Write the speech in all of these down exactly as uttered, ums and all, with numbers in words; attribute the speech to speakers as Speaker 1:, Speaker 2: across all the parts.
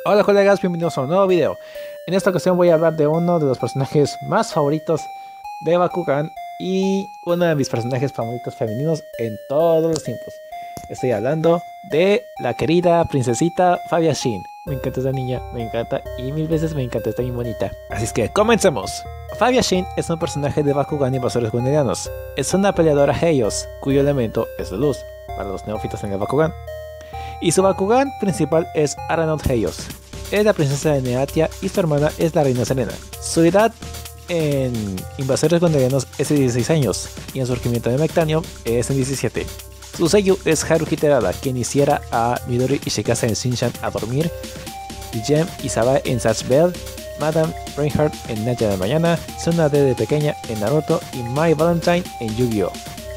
Speaker 1: Hola colegas, bienvenidos a un nuevo video. En esta ocasión voy a hablar de uno de los personajes más favoritos de Bakugan y uno de mis personajes favoritos femeninos en todos los tiempos. Estoy hablando de la querida princesita Fabia Shin. Me encanta esta niña, me encanta y mil veces me encanta, está bien bonita. Así es que comencemos. Fabia Shin es un personaje de Bakugan y Invasores Gunderianos. Es una peleadora Heios, cuyo elemento es la luz, para los neófitos en el Bakugan. Y su Bakugan principal es Aranouth Heios. Es la princesa de Neatia y su hermana es la reina Serena. Su edad en Invasores Gunderianos es de dieciséis años y en Surgimiento de Mectanium es en diecisiete. Su seiyuu es Haruki Terada, quien hiciera a Midori Ishikawa en Shinchan a dormir, Jem Izawa en Zatch Bell, Madame Reinhardt en Nacha de Mañana, Tsunade de pequeña en Naruto y Mai Valentine en Yu-Gi-Oh!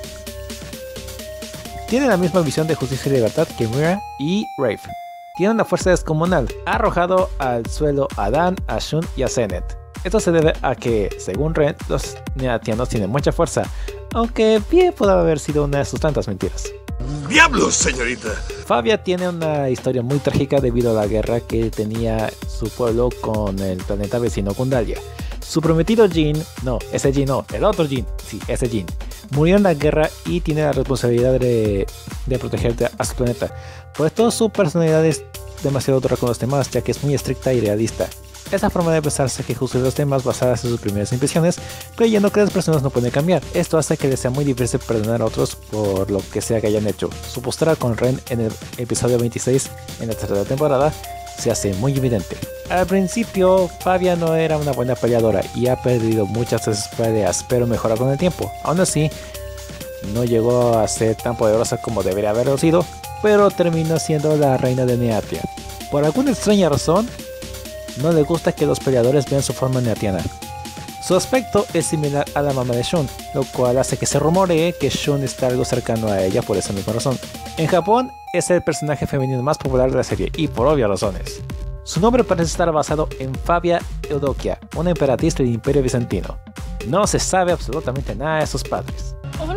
Speaker 1: Tiene la misma visión de justicia y libertad que Mira y Wraith. Tiene una fuerza descomunal, ha arrojado al suelo a Dan, a Shun y a Zenet. Esto se debe a que, según Ren, los neatianos tienen mucha fuerza, aunque bien puede haber sido una de sus tantas mentiras.
Speaker 2: ¡Diablos, señorita!
Speaker 1: Fabia tiene una historia muy trágica debido a la guerra que tenía su pueblo con el planeta vecino Gundalia. Su prometido Jin, no, ese Jin no, el otro Jin, sí, ese Jin, murió en la guerra y tiene la responsabilidad de, de proteger a su planeta. Por esto su personalidad es demasiado dura con los demás, ya que es muy estricta y realista. Esa forma de pensarse que juzga los temas basadas en sus primeras impresiones, creyendo que las personas no pueden cambiar. Esto hace que les sea muy difícil perdonar a otros por lo que sea que hayan hecho. Su postura con Ren en el episodio veintiséis en la tercera temporada se hace muy evidente. Al principio, Fabia no era una buena peleadora y ha perdido muchas de sus peleas, pero mejora con el tiempo. Aún así, no llegó a ser tan poderosa como debería haberlo sido, pero terminó siendo la reina de Neatia. Por alguna extraña razón, no le gusta que los peleadores vean su forma neatiana. Su aspecto es similar a la mamá de Shun, lo cual hace que se rumoree que Shun está algo cercano a ella por esa misma razón. En Japón, es el personaje femenino más popular de la serie, y por obvias razones. Su nombre parece estar basado en Fabia Eudokia, una emperatriz del Imperio Bizantino. No se sabe absolutamente nada de sus padres.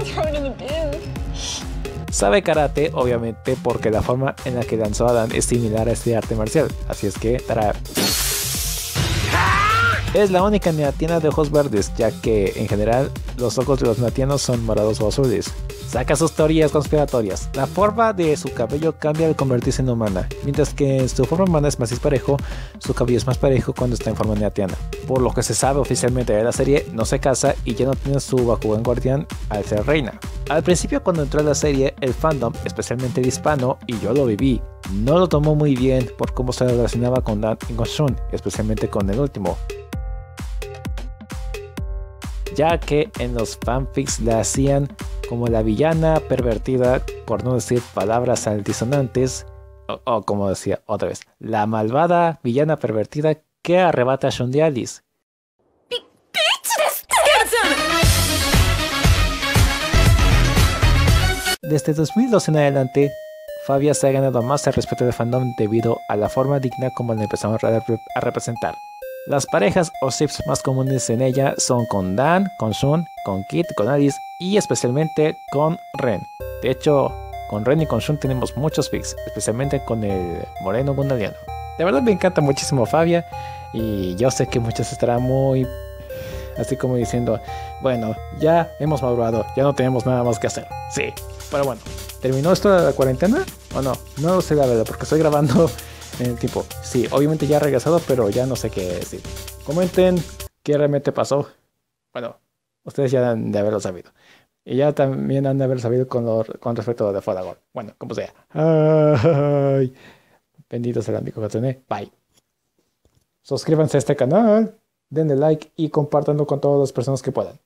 Speaker 1: Sabe karate, obviamente, porque la forma en la que lanzó a Dan es similar a este arte marcial, así es que dará. Es la única neatiana de ojos verdes, ya que en general los ojos de los neatianos son morados o azules. Saca sus teorías conspiratorias. La forma de su cabello cambia al convertirse en humana, mientras que su forma humana es más disparejo, su cabello es más parejo cuando está en forma neatiana. Por lo que se sabe oficialmente de la serie, no se casa y ya no tiene su Bakugan guardián al ser reina. Al principio, cuando entró a la serie, el fandom, especialmente el hispano, y yo lo viví, no lo tomó muy bien por cómo se relacionaba con Dan y con Shun, especialmente con el último, ya que en los fanfics la hacían como la villana pervertida, por no decir palabras altisonantes, o, o como decía otra vez, la malvada villana pervertida que arrebata a Shun de Alice. Desde dos mil doce en adelante, Fabia se ha ganado más el respeto del fandom debido a la forma digna como la empezamos a, rep a representar. Las parejas o ships más comunes en ella son con Dan, con Shun, con Kid, con Alice y especialmente con Ren. De hecho, con Ren y con Shun tenemos muchos fics, especialmente con el moreno gundaliano. De verdad me encanta muchísimo Fabia y yo sé que muchos estarán muy así como diciendo, bueno, ya hemos madurado, ya no tenemos nada más que hacer. Sí, pero bueno, ¿terminó esto de la cuarentena o no? No lo sé la verdad porque estoy grabando en el tiempo. Sí, obviamente ya he regresado, pero ya no sé qué decir. Comenten qué realmente pasó. Bueno, ustedes ya han de haberlo sabido. Y ya también han de haber sabido con, lo, con respecto a The Fodagor. Bueno, como sea. Ay, bendito sea el amigo que tiene. Bye. Suscríbanse a este canal, denle like y compártanlo con todas las personas que puedan.